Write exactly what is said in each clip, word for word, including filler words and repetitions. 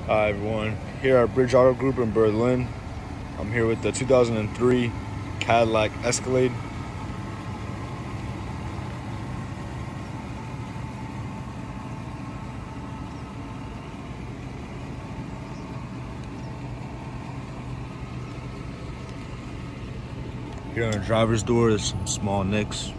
Hi everyone, here at Bridge Auto Group in Berlin. I'm here with the two thousand three Cadillac Escalade. Here on the driver's door, there's some small nicks.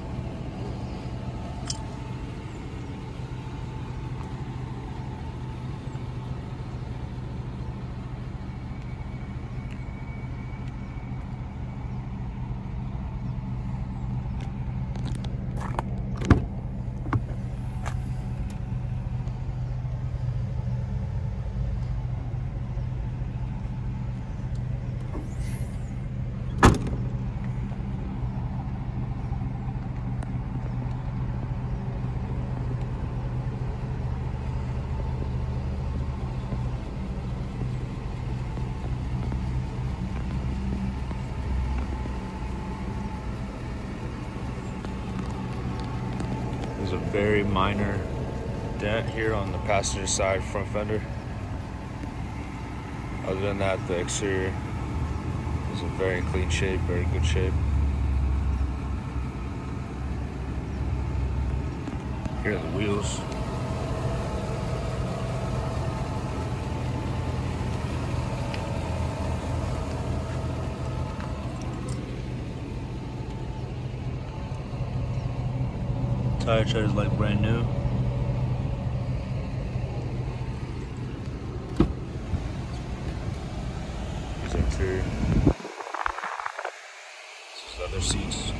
There's a very minor dent here on the passenger side front fender. Other than that, the exterior is in very clean shape, very good shape. Here are the wheels. Tire tread is like brand new. These are interior. This is other seats.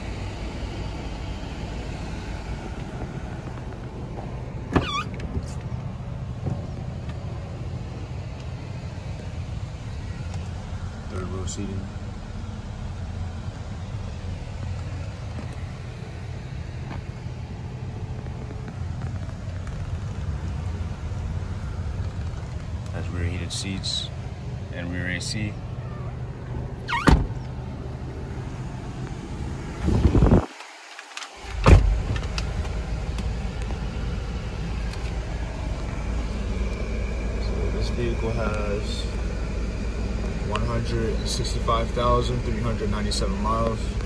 Third row seating. Has rear heated seats and rear A C. So this vehicle has one hundred sixty-five thousand three hundred ninety-seven miles.